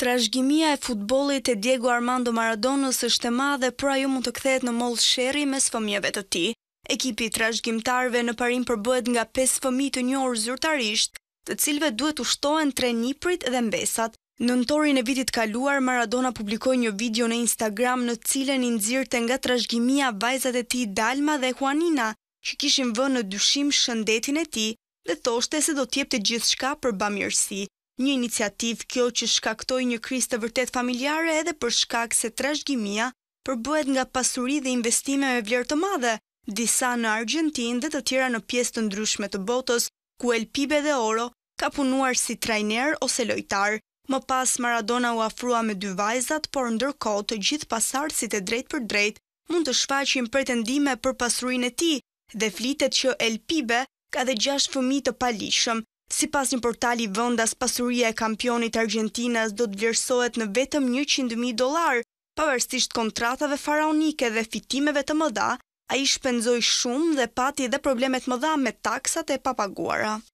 Trashëgimia e futbollit e Diego Armando Maradonës është e madhe, por ajo mund të kthehet në mollë sherrri mes fëmijëve të tij. Ekipi i trashëgimtarëve në parim përbëhet nga 5 fëmijë të njohur zyrtarisht, të cilëve duhet ushtohen 3 niprit dhe mbesat. Në nëntorin e vitit kaluar, Maradona publikoi një video në Instagram në cilën i nxirrte nga trashëgimia vajzat e tij Dalma dhe Juanina, që kishin vënë në dyshim shëndetin e tij dhe thoshte se do t'jepte gjithçka për bamirësi. Një iniciativë kjo që shkaktoi një krizë të vërtet familjare edhe për shkak se trashëgimia përbëhet nga pasuri dhe investime me vlerë të madhe, disa në Argjentinë dhe të tjera në pjesë të ndryshme të botës, ku El Pibe de Oro ka punuar si trajner ose lojtar. Më pas Maradona u afrua me 2 vajzat, por ndërkohë të gjithë pasardhësit e drejt për drejt mund të shfaqin pretendime për pasurinë e tij dhe flitet që El Pibe ka dhe 6 fëmijë të palishëm. Sipas një portali vendas, pasuria e kampionit Argjentinas do të vlerësohet në vetëm $100.000, pavarësisht kontratave faraonike dhe fitimeve të mëdha. Ai shpenzoi shumë dhe pati edhe probleme të mëdha me taksat e papaguara.